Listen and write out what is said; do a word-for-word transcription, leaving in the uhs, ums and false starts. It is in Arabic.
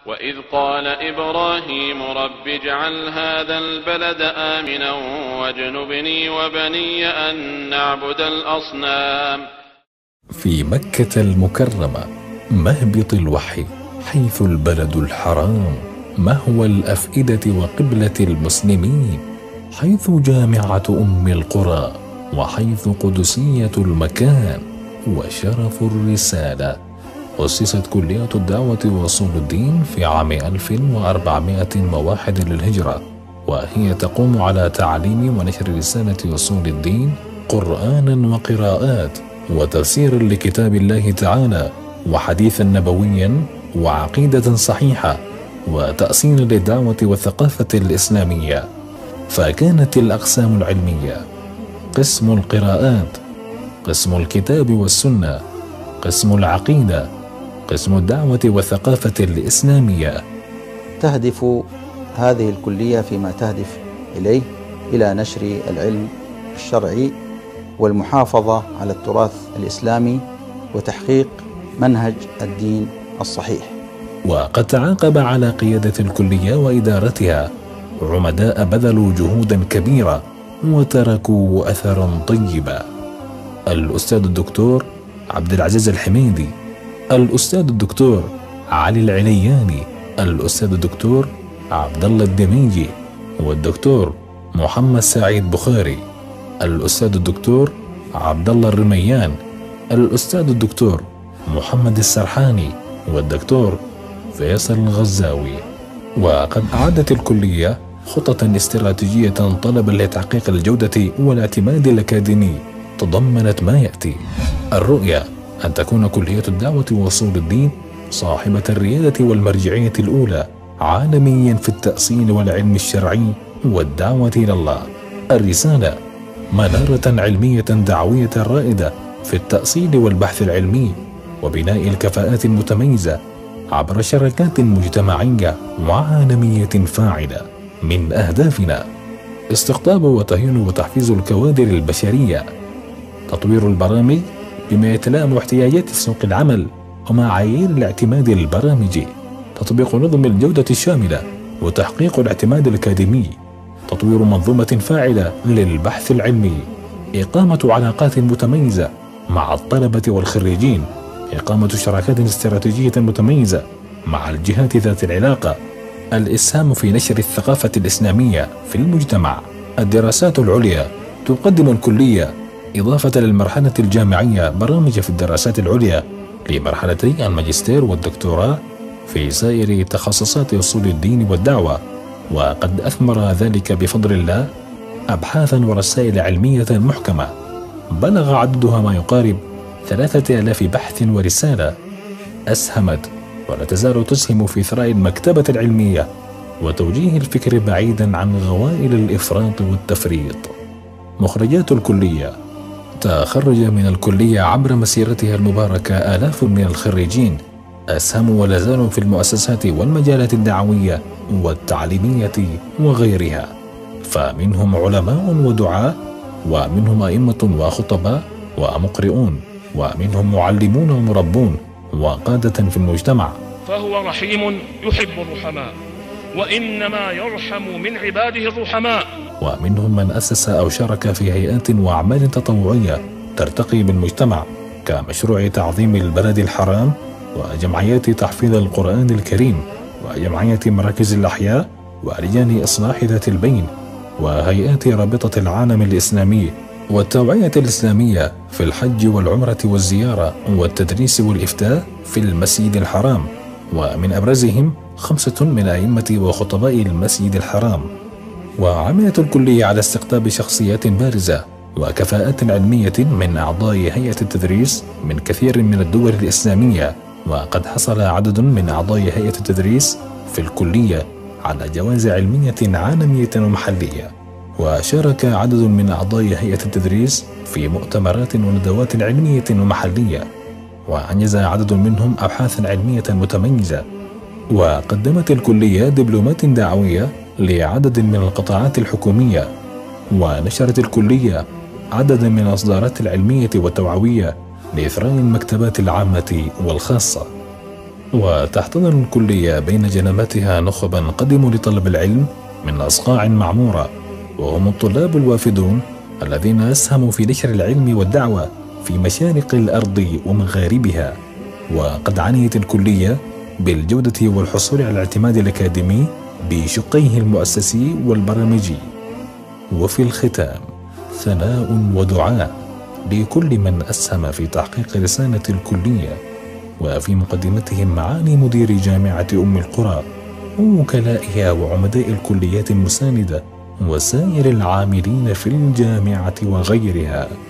وإذ قال إبراهيم رب اجعل هذا البلد آمنا واجنبني وبني أن نعبد الأصنام. في مكة المكرمة مهبط الوحي، حيث البلد الحرام، مهوى الأفئدة وقبلة المسلمين، حيث جامعة أم القرى، وحيث قدسية المكان وشرف الرسالة. أسست كلية الدعوة وأصول الدين في عام ألف وأربعمائة وواحد للهجرة، وهي تقوم على تعليم ونشر رسالة أصول الدين قرآنا وقراءات وتفسير لكتاب الله تعالى وحديثا نبويا وعقيدة صحيحة وتأصيل للدعوة والثقافة الإسلامية. فكانت الأقسام العلمية: قسم القراءات، قسم الكتاب والسنة، قسم العقيدة، قسم الدعوة والثقافة الإسلامية. تهدف هذه الكلية فيما تهدف إليه إلى نشر العلم الشرعي والمحافظة على التراث الإسلامي وتحقيق منهج الدين الصحيح. وقد تعاقب على قيادة الكلية وإدارتها عمداء بذلوا جهودا كبيرة وتركوا أثرا طيبا: الأستاذ الدكتور عبد العزيز الحميدي، الأستاذ الدكتور علي العلياني، الأستاذ الدكتور عبد الله الدميجي، والدكتور محمد سعيد بخاري، الأستاذ الدكتور عبد الله الرميان، الأستاذ الدكتور محمد السرحاني، والدكتور فيصل الغزاوي. وقد أعدت الكلية خطة استراتيجية طلبا لتحقيق الجودة والاعتماد الأكاديمي تضمنت ما يأتي: الرؤية أن تكون كلية الدعوة وأصول الدين صاحبة الريادة والمرجعية الأولى عالميا في التأصيل والعلم الشرعي والدعوة إلى الله. الرسالة منارة علمية دعوية رائدة في التأصيل والبحث العلمي وبناء الكفاءات المتميزة عبر شراكات مجتمعية وعالمية فاعلة. من أهدافنا استقطاب وتهيئ وتحفيز الكوادر البشرية، تطوير البرامج بما يتلائم احتياجات سوق العمل ومعايير الاعتماد البرامجي، تطبيق نظم الجودة الشاملة وتحقيق الاعتماد الأكاديمي، تطوير منظومة فاعلة للبحث العلمي، إقامة علاقات متميزة مع الطلبة والخريجين، إقامة شراكات استراتيجية متميزة مع الجهات ذات العلاقة، الإسهام في نشر الثقافة الإسلامية في المجتمع. الدراسات العليا تقدم الكلية إضافة للمرحلة الجامعية برامج في الدراسات العليا لمرحلتي الماجستير والدكتوراه في سائر تخصصات أصول الدين والدعوة، وقد أثمر ذلك بفضل الله أبحاثا ورسائل علمية محكمة بلغ عددها ما يقارب ثلاثة آلاف بحث ورسالة أسهمت ولا تزال تسهم في ثراء المكتبة العلمية وتوجيه الفكر بعيدا عن غوائل الإفراط والتفريط. مخرجات الكلية: تخرج من الكلية عبر مسيرتها المباركة آلاف من الخريجين أسهموا ولا زالوا في المؤسسات والمجالات الدعوية والتعليمية وغيرها، فمنهم علماء ودعاة، ومنهم أئمة وخطباء ومقرئون، ومنهم معلمون ومربون وقادة في المجتمع. فهو رحيم يحب الرحماء، وإنما يرحم من عباده الرحماء. ومنهم من أسس أو شارك في هيئات وأعمال تطوعية ترتقي بالمجتمع كمشروع تعظيم البلد الحرام، وجمعيات تحفيظ القرآن الكريم، وجمعية مراكز الأحياء، ولجان إصلاح ذات البين، وهيئات رابطة العالم الإسلامي، والتوعية الإسلامية في الحج والعمرة والزيارة والتدريس والإفتاء في المسجد الحرام، ومن أبرزهم خمسة من أئمة وخطباء المسجد الحرام. وعملت الكلية على استقطاب شخصيات بارزة وكفاءات علمية من أعضاء هيئة التدريس من كثير من الدول الإسلامية، وقد حصل عدد من أعضاء هيئة التدريس في الكلية على جوائز علمية عالمية ومحلية، وشارك عدد من أعضاء هيئة التدريس في مؤتمرات وندوات علمية ومحلية، وأنجز عدد منهم أبحاثا علمية متميزة. وقدمت الكلية دبلومات دعوية لعدد من القطاعات الحكومية، ونشرت الكلية عددا من الإصدارات العلمية والتوعوية لإثراء المكتبات العامة والخاصة. وتحتضن الكلية بين جنباتها نخبا قدموا لطلب العلم من أصقاع معمورة، وهم الطلاب الوافدون الذين أسهموا في نشر العلم والدعوة في مشارق الأرض ومغاربها. وقد عنيت الكلية بالجودة والحصول على الاعتماد الأكاديمي بشقيه المؤسسي والبرامجي. وفي الختام ثناء ودعاء لكل من أسهم في تحقيق رسالة الكلية، وفي مقدمتهم معالي مدير جامعة أم القرى ووكلائها وعمداء الكليات المساندة وسائر العاملين في الجامعة وغيرها.